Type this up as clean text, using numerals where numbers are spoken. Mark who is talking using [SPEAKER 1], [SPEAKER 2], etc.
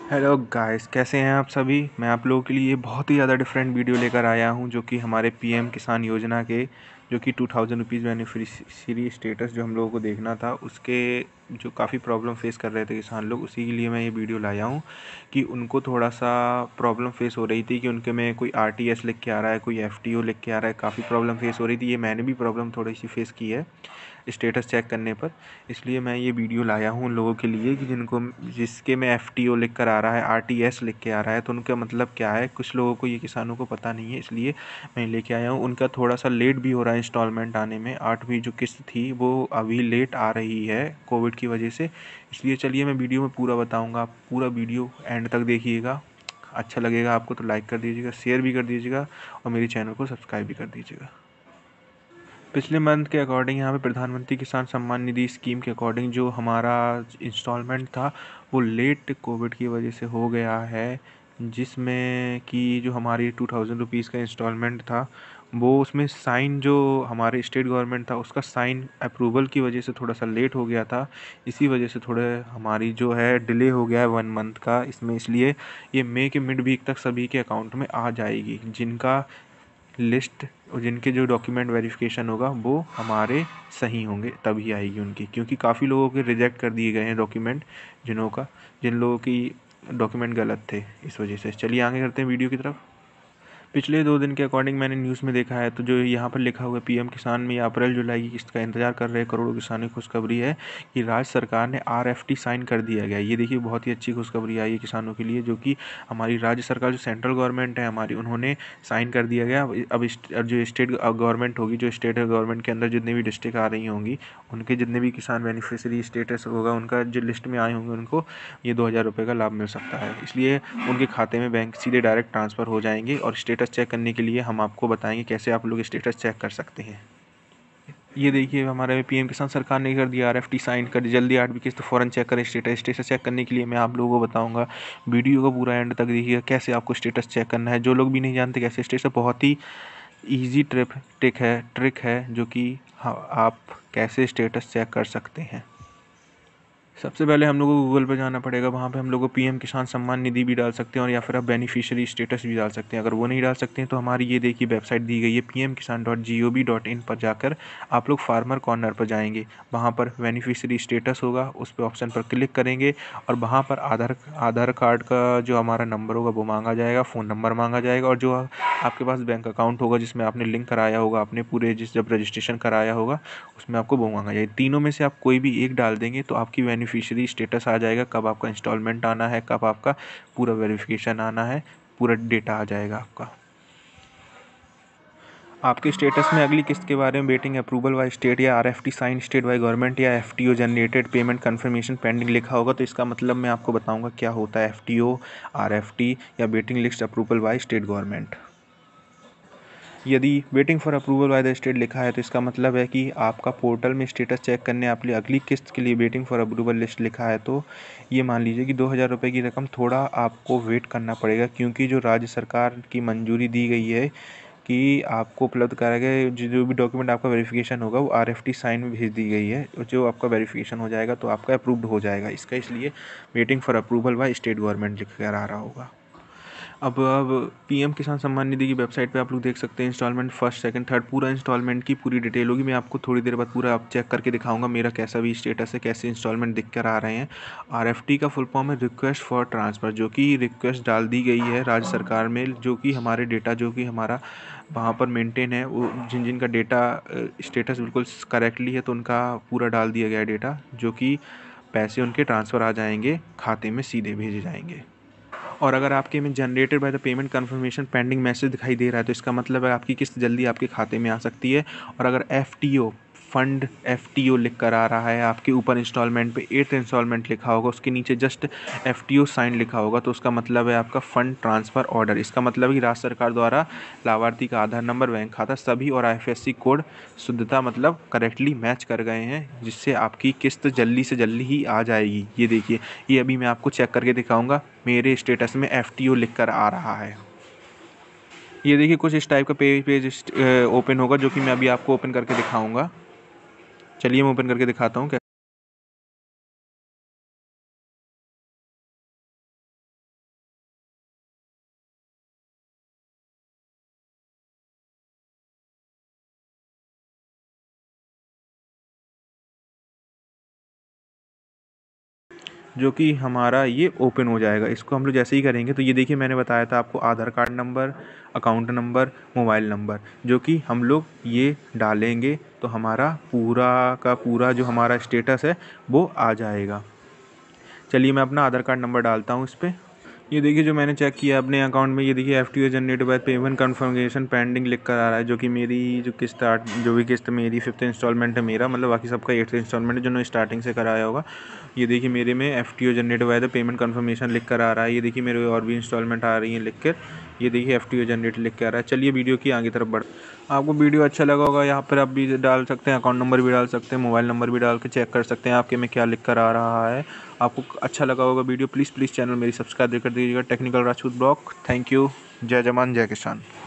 [SPEAKER 1] Hello guys, कैसे हैं आप सभी। मैं आप लोगों के लिए बहुत ही ज़्यादा डिफरेंट वीडियो लेकर आया हूं, जो कि हमारे पीएम किसान योजना के जो कि 2000 रुपीज़ बेनिफिशियरी स्टेटस जो हम लोगों को देखना था, उसके जो काफ़ी प्रॉब्लम फेस कर रहे थे किसान लोग, उसी के लिए मैं ये वीडियो लाया हूं कि उनको थोड़ा सा प्रॉब्लम फेस हो रही थी कि उनके में कोई आरटीएस लिख के आ रहा है, कोई एफटीओ लिख के आ रहा है। काफ़ी प्रॉब्लम फेस हो रही थी। ये मैंने भी प्रॉब्लम थोड़ी सी फेस की है स्टेटस चेक करने पर। इसलिए मैं ये वीडियो लाया हूँ उन लोगों के लिए कि जिसके में एफटीओ लिख कर आ रहा है, आरटीएस लिख के आ रहा है, तो उनका मतलब क्या है। कुछ लोगों को, ये किसानों को पता नहीं है, इसलिए मैं लेके आया हूँ। उनका थोड़ा सा लेट भी हो रहा है इंस्टॉलमेंट आने में। 8वीं जो किस्त थी वो अभी लेट आ रही है कोविड की वजह से। इसलिए चलिए मैं वीडियो में पूरा बताऊँगा, आप पूरा वीडियो एंड तक देखिएगा। अच्छा लगेगा आपको तो लाइक कर दीजिएगा, शेयर भी कर दीजिएगा और मेरे चैनल को सब्सक्राइब भी कर दीजिएगा। पिछले मंथ के अकॉर्डिंग यहाँ पे प्रधानमंत्री किसान सम्मान निधि स्कीम के अकॉर्डिंग जो हमारा इंस्टॉलमेंट था वो लेट कोविड की वजह से हो गया है, जिसमें कि जो हमारी 2000 रुपीज़ का इंस्टॉलमेंट था वो उसमें साइन जो हमारे स्टेट गवर्नमेंट था उसका साइन अप्रूवल की वजह से थोड़ा सा लेट हो गया था। इसी वजह से थोड़े हमारी जो है डिले हो गया है 1 मंथ का इसमें। इसलिए ये मई के मिड वीक तक सभी के अकाउंट में आ जाएगी, जिनका लिस्ट और जिनके जो डॉक्यूमेंट वेरिफिकेशन होगा वो हमारे सही होंगे तभी आएगी उनकी, क्योंकि काफ़ी लोगों के रिजेक्ट कर दिए गए हैं डॉक्यूमेंट, जिन लोगों की डॉक्यूमेंट गलत थे। इस वजह से चलिए आगे करते हैं वीडियो की तरफ। पिछले 2 दिन के अकॉर्डिंग मैंने न्यूज़ में देखा है, तो जो यहाँ पर लिखा हुआ है पीएम किसान में अप्रैल जुलाई की किस्त का इंतजार कर रहे करोड़ों किसानों की खुशखबरी है कि राज्य सरकार ने आरएफटी साइन कर दिया गया। ये देखिए बहुत ही अच्छी खुशखबरी आई है किसानों के लिए, जो कि हमारी राज्य सरकार जो सेंट्रल गवर्नमेंट है हमारी, उन्होंने साइन कर दिया गया। अब जो स्टेट गवर्नमेंट होगी, जो स्टेट गवर्नमेंट के अंदर जितने भी डिस्ट्रिक्ट आ रही होंगी, उनके जितने भी किसान बेनिफिशियरी स्टेटस होगा, उनका जो लिस्ट में आए होंगे, उनको ये 2000 रुपये का लाभ मिल सकता है। इसलिए उनके खाते में बैंक सीधे डायरेक्ट ट्रांसफ़र हो जाएंगे। और स्टेटस चेक करने के लिए हम आपको बताएंगे कैसे आप लोग स्टेटस चेक कर सकते हैं। ये देखिए हमारे पीएम किसान सरकार ने कर दिया आरएफटी साइन कर, जल्दी 8वीं किस्त फ़ौरन चेक करें। स्टेटस चेक करने के लिए मैं आप लोगों को बताऊंगा। वीडियो को पूरा एंड तक देखिएगा कैसे आपको स्टेटस चेक करना है। जो लोग भी नहीं जानते कैसे स्टेटस, बहुत ही ईजी ट्रिक है जो कि आप कैसे स्टेटस चेक कर सकते हैं। सबसे पहले हम लोग को गूगल पे जाना पड़ेगा। वहाँ पे हम लोग को पीएम किसान सम्मान निधि भी डाल सकते हैं, और या फिर आप बेनिफिशियरी स्टेटस भी डाल सकते हैं। अगर वो नहीं डाल सकते हैं तो हमारी ये देखिए वेबसाइट दी गई है pmkisan.gov.in पर जाकर आप लोग फार्मर कॉर्नर पर जाएंगे। वहाँ पर बेनिफिशियरी स्टेटस होगा, उस पर ऑप्शन पर क्लिक करेंगे और वहाँ पर आधार कार्ड का जो हमारा नंबर होगा वो मांगा जाएगा, फ़ोन नंबर मांगा जाएगा, और जो आपके पास बैंक अकाउंट होगा जिसमें आपने लिंक कराया होगा, आपने पूरे जब रजिस्ट्रेशन कराया होगा उसमें आपको वो मांगा जाएगा। तीनों में से आप कोई भी एक डाल देंगे तो आपकी बेनिफिशियरी स्टेटस आ जाएगा, कब आपका इंस्टॉलमेंट आना है, कब आपका पूरा वेरिफिकेशन आना है, पूरा डेटा आ जाएगा आपका। आपके स्टेटस में अगली किस्त के बारे में वेटिंग अप्रूवल बाय स्टेट या RFT sign state by government या FTO generated payment confirmation pending लिखा होगा। तो इसका मतलब मैं आपको बताऊंगा क्या होता है एफटीओ, आरएफटी या waiting list approval by state government. यदि waiting for approval by the state लिखा है तो इसका मतलब है कि आपका पोर्टल में स्टेटस चेक करने आप लिए अगली किस्त के लिए वेटिंग फॉर अप्रूवल लिस्ट लिखा है, तो ये मान लीजिए कि 2000 रुपये की रकम थोड़ा आपको वेट करना पड़ेगा, क्योंकि जो राज्य सरकार की मंजूरी दी गई है कि आपको उपलब्ध कराया गया जो भी डॉक्यूमेंट आपका वेरिफिकेशन होगा वो आरएफटी साइन में भेज दी गई है। जो आपका वेरिफिकेशन हो जाएगा तो आपका अप्रूव्ड हो जाएगा इसका, इसलिए waiting for approval by state government लिख कर आ रहा होगा। अब पीएम किसान सम्मान निधि की वेबसाइट पे आप लोग देख सकते हैं इंस्टॉलमेंट फर्स्ट सेकंड थर्ड पूरा इंस्टॉलमेंट की पूरी डिटेल होगी। मैं आपको थोड़ी देर बाद पूरा आप चेक करके दिखाऊंगा मेरा कैसा भी स्टेटस है, कैसे इंस्टॉलमेंट दिख कर आ रहे हैं। आरएफटी का फुल फॉर्म है रिक्वेस्ट फॉर ट्रांसफ़र, जो कि रिक्वेस्ट डाल दी गई है राज्य सरकार में, जो कि हमारे डेटा जो कि हमारा वहाँ पर मेंटेन है, वो जिनका डेटा स्टेटस बिल्कुल करेक्टली है तो उनका पूरा डाल दिया गया है डेटा, जो कि पैसे उनके ट्रांसफ़र आ जाएंगे, खाते में सीधे भेजे जाएंगे। और अगर आपके में generated by the payment confirmation pending message दिखाई दे रहा है तो इसका मतलब है आपकी किस्त जल्दी आपके खाते में आ सकती है। और अगर एफटीओ फंड एफटीओ लिख कर आ रहा है आपके ऊपर इंस्टॉलमेंट पे 8th इंस्टॉलमेंट लिखा होगा, उसके नीचे जस्ट एफटीओ साइन लिखा होगा, तो उसका मतलब है आपका फंड ट्रांसफ़र ऑर्डर। इसका मतलब है कि राज्य सरकार द्वारा लाभार्थी का आधार नंबर, बैंक खाता सभी और आईएफएससी कोड शुद्धता मतलब करेक्टली मैच कर गए हैं, जिससे आपकी किस्त जल्दी से जल्दी ही आ जाएगी। ये देखिए, ये अभी मैं आपको चेक करके दिखाऊंगा, मेरे स्टेटस में एफटीओ लिख कर आ रहा है। ये देखिए कुछ इस टाइप का पेज ओपन होगा, जो कि मैं अभी आपको ओपन करके दिखाऊंगा। चलिए मैं ओपन करके दिखाता हूँ। जो कि हमारा ये ओपन हो जाएगा। इसको हम लोग जैसे ही करेंगे तो ये देखिए मैंने बताया था आपको Aadhaar card number, account number, mobile number, जो कि हम लोग ये डालेंगे तो हमारा पूरा का पूरा जो हमारा स्टेटस है वो आ जाएगा। चलिए मैं अपना आधार कार्ड नंबर डालता हूँ इस पर। ये देखिए जो मैंने चेक किया अपने अकाउंट में, ये देखिए FTO generated by payment confirmation pending लिख कर आ रहा है, जो कि मेरी जो किस्त जो भी किस्त मेरी 5th इंस्टॉलमेंट है मेरा, मतलब बाकी सबका 8th इंस्टॉलमेंट है जिन्होंने स्टार्टिंग से कराया होगा। ये देखिए मेरे में FTO generated by the payment confirmation लिख कर आ रहा है। ये देखिए मेरे और भी इंस्टॉलमेंट आ रही हैं लिख कर, ये देखिए FTO जनरेट लिख के आ रहा है। चलिए वीडियो की आगे तरफ बढ़, आपको वीडियो अच्छा लगा होगा, यहाँ पर आप भी डाल सकते हैं, अकाउंट नंबर भी डाल सकते हैं, मोबाइल नंबर भी डाल के चेक कर सकते हैं आपके में क्या लिख कर आ रहा है। आपको अच्छा लगा होगा वीडियो, प्लीज़ चैनल मेरी सब्सक्राइब कर दीजिएगा, technical Rajput blog. Thank you. जय जवान जय किसान।